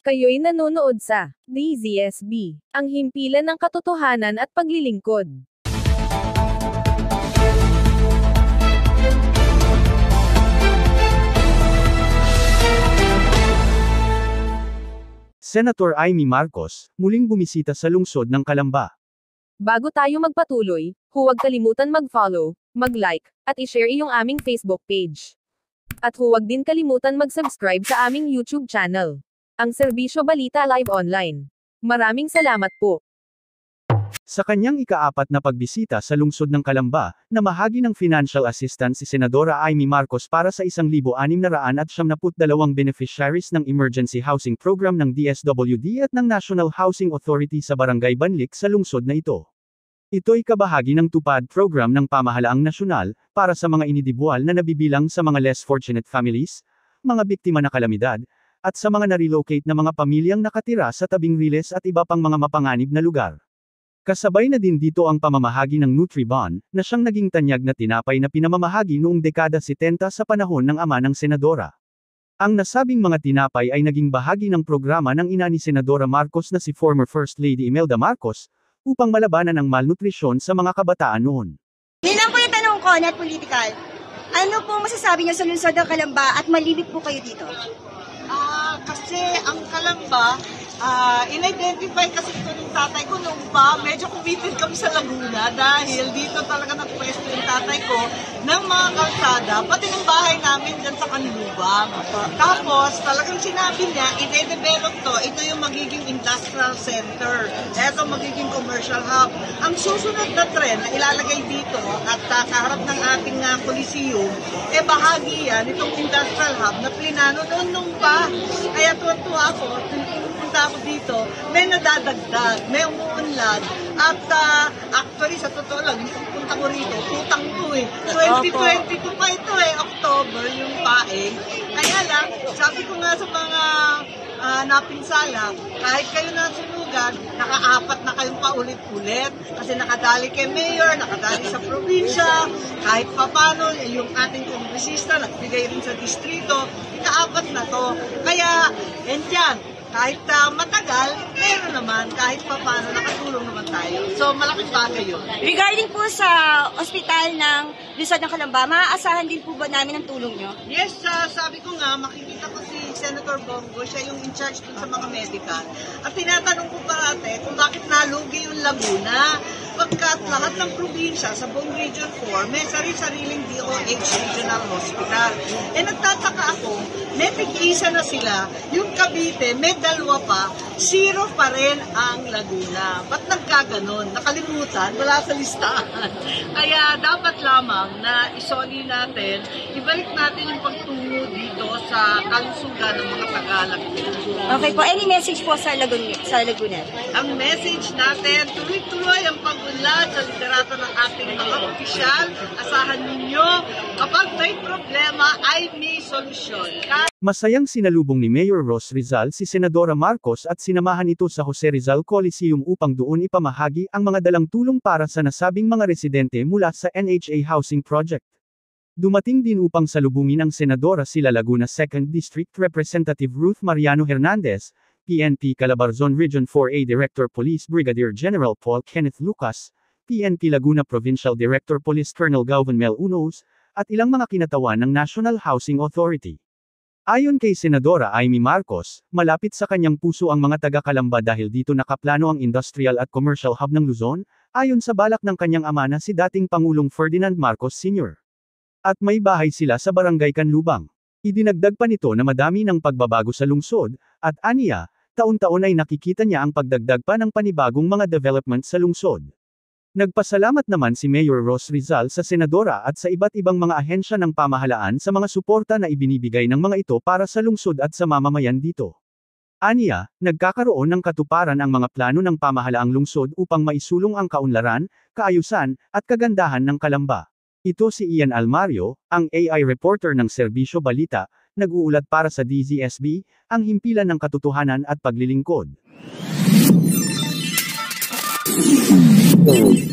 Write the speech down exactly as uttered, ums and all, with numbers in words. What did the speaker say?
Kayo'y nanonood sa D Z S B, ang himpilan ng katotohanan at paglilingkod. Senator Amy Marcos, muling bumisita sa lungsod ng Calamba. Bago tayo magpatuloy, huwag kalimutan mag-follow, mag-like, at i-share iyong aming Facebook page. At huwag din kalimutan mag-subscribe sa aming YouTube channel, ang Serbisyo Balita Live Online. Maraming salamat po. Sa kanyang ikaapat na pagbisita sa lungsod ng Calamba, namahagi ng financial assistance si Senadora Amy Marcos para sa isang libo anim na raan at siyam na dalawang beneficiaries ng Emergency Housing Program ng D S W D at ng National Housing Authority sa Barangay Banlik sa lungsod na ito. Ito'y kabahagi ng tupad program ng pamahalaang nasyonal, para sa mga individual na nabibilang sa mga less fortunate families, mga biktima ng kalamidad, at sa mga na-relocate na mga pamilyang nakatira sa tabing riles at iba pang mga mapanganib na lugar. Kasabay na din dito ang pamamahagi ng Nutribon, na siyang naging tanyag na tinapay na pinamamahagi noong dekada setenta sa panahon ng ama ng senadora. Ang nasabing mga tinapay ay naging bahagi ng programa ng ina ni Senadora Marcos na si former First Lady Imelda Marcos, upang malabanan ang malnutrisyon sa mga kabataan noon. Yun lang po yung tanong ko, not political. Ano po masasabi niyo sa lungsod ng Calamba at malimit po kayo dito? Ah, kasi ang Calamba, ah, in-identify kasi ito ng tatay ko noong pa, medyo kumipid kami sa Laguna dahil dito talaga nagpwesto yung tatay ko ng mga kalsada, pati ng bahay namin dyan sa Kanlubang. Tapos, talagang sinabi niya, i-develop to, ito yung magiging industrial center, ito magiging commercial hub. Ang susunod na trend na ilalagay dito at uh, kaharap ng ating uh, Coliseum, eh bahagi yan, itong industrial hub na plinano noon nung pa. Kaya tuwa-tuwa ako, pumunta ako dito, may nadadagdag, may umuunlad, at uh, actually sa totoo lang, yung pagpunta ko rito, utang ko eh. twenty twenty-two pa ito eh, October, yung paeng. Kaya lang, sabi ko nga sa mga uh, napinsala, kahit kayo na sunugan, nakaapat na kayong paulit-ulit. Kasi nakadali kay Mayor, nakadali sa probinsya, kahit papano, yung ating kongresista, nagbigay rin sa distrito, ikaapat na to. Kaya, yan dyan. Kahit uh, matagal, meron naman, kahit pa paano, nakatulong naman tayo. So, malaking bagay yun. Regarding po sa ospital ng lungsod ng Calamba, maaasahan din po ba namin ang tulong nyo? Yes, uh, sabi ko nga, makikita ko si Senator Bongo, siya yung in charge dun sa mga medical. At tinatanong ko parate kung bakit nalugi yung Laguna. Pagkat lahat ng probinsya sa buong Region four, may sarili-sariling D O H Regional Hospital. Eh nagtataka ako, may tig-isa na sila, yung Cavite, may dalawa pa, zero pa rin ang Laguna. Ba't nagkaganon? Nakalimutan, wala sa listahan. Kaya dapat lamang na isoli natin, ibalik natin yung pagtungo dito sa kalusugan ng mga Tagalog. Okay po, any message po sa Laguna? Sa Laguna? Ang message natin, tuloy-tuloy ang pag-unlad sa liderato ng ating mga opisyal. Asahan ninyo, kapag may problema ay may solusyon. Masayang sinalubong ni Mayor Ros Rizal si Senadora Marcos at sinamahan ito sa Jose Rizal Coliseum upang doon ipamahagi ang mga dalang tulong para sa nasabing mga residente mula sa N H A Housing Project. Dumating din upang salubungin ang Senadora sila Laguna second District Representative Ruth Mariano Hernandez, P N P Calabarzon Region four A Director Police Brigadier General Paul Kenneth Lucas, P N P Laguna Provincial Director Police Colonel Galvan Mel Unos, at ilang mga kinatawan ng National Housing Authority. Ayon kay Senadora Amy Marcos, malapit sa kanyang puso ang mga taga-Calamba dahil dito nakaplano ang industrial at commercial hub ng Luzon, ayon sa balak ng kanyang ama na si dating Pangulong Ferdinand Marcos Senior At may bahay sila sa Barangay Canlubang. Idinagdag pa nito na madami ng pagbabago sa lungsod, at aniya, taon-taon ay nakikita niya ang pagdagdag pa ng panibagong mga development sa lungsod. Nagpasalamat naman si Mayor Ros Rizal sa Senadora at sa iba't ibang mga ahensya ng pamahalaan sa mga suporta na ibinibigay ng mga ito para sa lungsod at sa mamamayan dito. Aniya, nagkakaroon ng katuparan ang mga plano ng pamahalaang lungsod upang maisulong ang kaunlaran, kaayusan, at kagandahan ng Calamba. Ito si Ian Almario, ang A I reporter ng Serbisyo Balita, nag-uulat para sa D Z S B, ang himpilan ng katotohanan at paglilingkod. Oh.